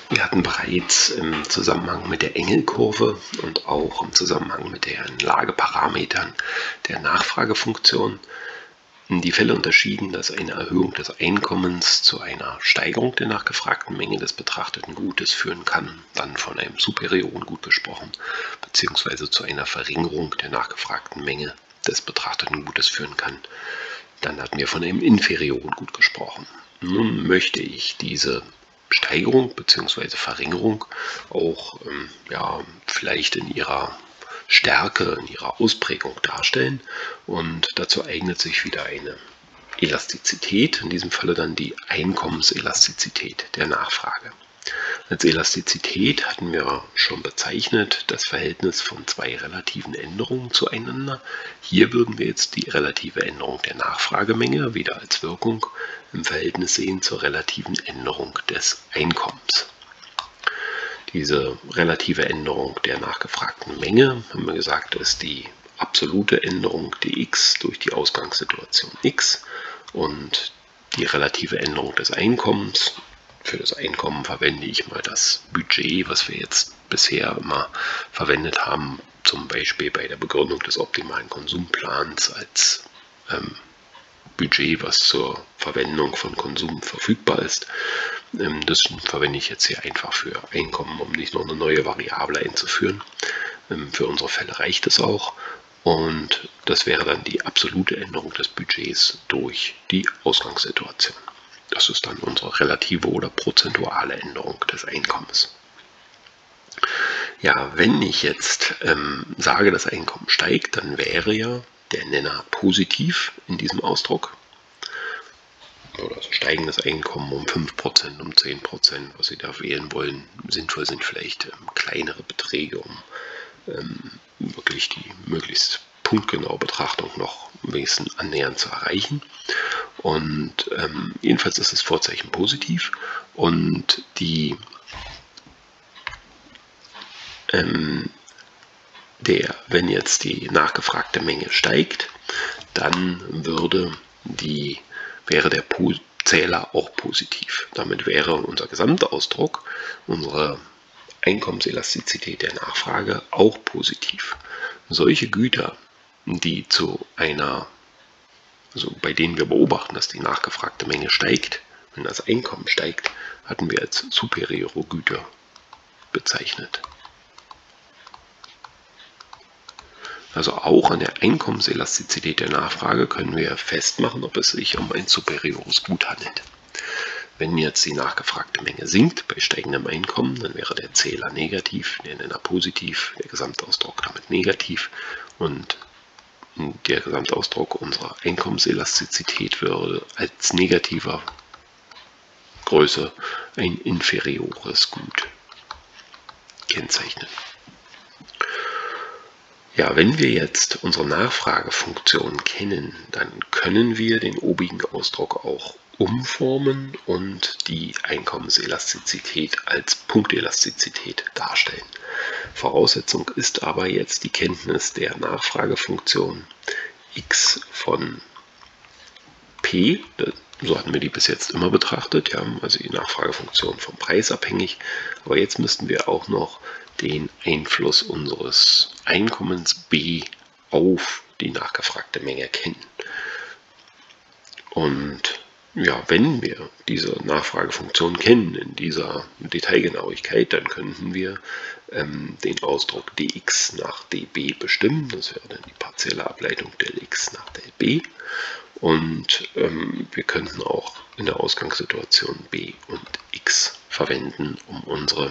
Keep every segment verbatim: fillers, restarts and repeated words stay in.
Wir hatten bereits im Zusammenhang mit der Engelkurve und auch im Zusammenhang mit den Lageparametern der Nachfragefunktion die Fälle unterschieden, dass eine Erhöhung des Einkommens zu einer Steigerung der nachgefragten Menge des betrachteten Gutes führen kann, dann von einem superioren Gut gesprochen, beziehungsweise zu einer Verringerung der nachgefragten Menge des betrachteten Gutes führen kann. Dann hatten wir von einem inferioren Gut gesprochen. Nun möchte ich diese Steigerung bzw. Verringerung auch ähm, ja, vielleicht in ihrer Stärke, in ihrer Ausprägung darstellen, und dazu eignet sich wieder eine Elastizität, in diesem Falle dann die Einkommenselastizität der Nachfrage. Als Elastizität hatten wir schon bezeichnet das Verhältnis von zwei relativen Änderungen zueinander. Hier würden wir jetzt die relative Änderung der Nachfragemenge wieder als Wirkung im Verhältnis sehen zur relativen Änderung des Einkommens. Diese relative Änderung der nachgefragten Menge, haben wir gesagt, ist die absolute Änderung dx durch die Ausgangssituation x, und die relative Änderung des Einkommens. Für das Einkommen verwende ich mal das Budget, was wir jetzt bisher immer verwendet haben, zum Beispiel bei der Begründung des optimalen Konsumplans als ähm, Budget, was zur Verwendung von Konsum verfügbar ist. Ähm, das verwende ich jetzt hier einfach für Einkommen, um nicht noch eine neue Variable einzuführen. Ähm, für unsere Fälle reicht es auch. Und das wäre dann die absolute Änderung des Budgets durch die Ausgangssituation. Das ist dann unsere relative oder prozentuale Änderung des Einkommens. Ja, wenn ich jetzt ähm, sage, das Einkommen steigt, dann wäre ja der Nenner positiv in diesem Ausdruck. Oder also steigendes Einkommen um fünf Prozent, um zehn Prozent, was Sie da wählen wollen. Sinnvoll sind vielleicht ähm, kleinere Beträge, um ähm, wirklich die möglichst punktgenaue Betrachtung noch ein bisschen annähernd zu erreichen. Und ähm, jedenfalls ist das Vorzeichen positiv, und die ähm, der, wenn jetzt die nachgefragte Menge steigt, dann würde die, wäre der Zähler auch positiv. Damit wäre unser Gesamtausdruck, unsere Einkommenselastizität der Nachfrage, auch positiv. Solche Güter, die zu einer Also bei denen wir beobachten, dass die nachgefragte Menge steigt, wenn das Einkommen steigt, hatten wir als superiore Güter bezeichnet. Also auch an der Einkommenselastizität der Nachfrage können wir festmachen, ob es sich um ein superiores Gut handelt. Wenn jetzt die nachgefragte Menge sinkt bei steigendem Einkommen, dann wäre der Zähler negativ, der Nenner positiv, der Gesamtausdruck damit negativ, und der Gesamtausdruck unserer Einkommenselastizität würde als negativer Größe ein inferiores Gut kennzeichnen. Ja, wenn wir jetzt unsere Nachfragefunktion kennen, dann können wir den obigen Ausdruck auch umformen und die Einkommenselastizität als Punktelastizität darstellen. Voraussetzung ist aber jetzt die Kenntnis der Nachfragefunktion x von p. So hatten wir die bis jetzt immer betrachtet, ja, also die Nachfragefunktion vom Preis abhängig. Aber jetzt müssten wir auch noch den Einfluss unseres Einkommens b auf die nachgefragte Menge kennen. Und ja, wenn wir diese Nachfragefunktion kennen in dieser Detailgenauigkeit, dann könnten wir ähm, den Ausdruck dx nach db bestimmen. Das wäre dann die partielle Ableitung del x nach del b. Und ähm, wir könnten auch in der Ausgangssituation b und x verwenden, um unsere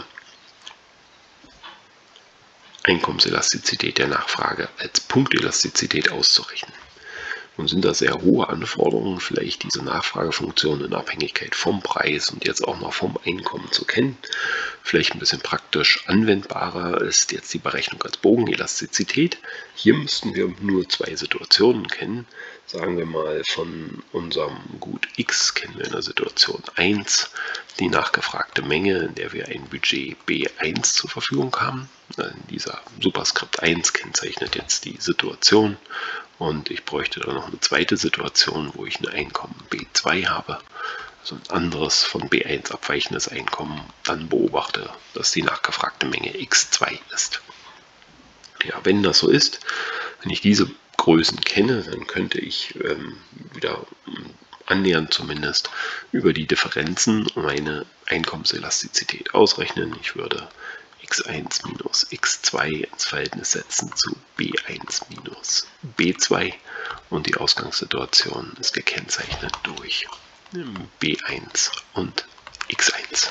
Einkommenselastizität der Nachfrage als Punktelastizität auszurechnen. Nun sind das sehr hohe Anforderungen, vielleicht diese Nachfragefunktion in Abhängigkeit vom Preis und jetzt auch noch vom Einkommen zu kennen. Vielleicht ein bisschen praktisch anwendbarer ist jetzt die Berechnung als Bogenelastizität. Hier müssten wir nur zwei Situationen kennen. Sagen wir mal, von unserem Gut x kennen wir in der Situation eins die nachgefragte Menge, in der wir ein Budget b eins zur Verfügung haben. Dieser Superskript eins kennzeichnet jetzt die Situation. Und ich bräuchte dann noch eine zweite Situation, wo ich ein Einkommen b zwei habe. also ein anderes von B eins abweichendes Einkommen, dann beobachte, dass die nachgefragte Menge x zwei ist. Ja, wenn das so ist, wenn ich diese Größen kenne, dann könnte ich ähm, wieder annähernd zumindest über die Differenzen meine Einkommenselastizität ausrechnen. Ich würde x eins minus x zwei ins Verhältnis setzen zu b eins minus b zwei und die Ausgangssituation ist gekennzeichnet durch b eins und x eins.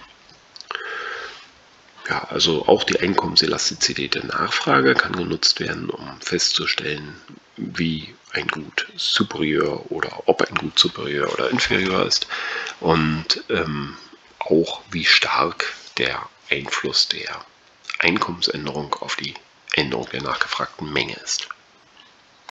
Ja, also auch die Einkommenselastizität der Nachfrage kann genutzt werden, um festzustellen, wie ein Gut superior oder ob ein Gut superior oder inferior ist und ähm, auch wie stark der Einfluss der Einkommensänderung auf die Änderung der nachgefragten Menge ist.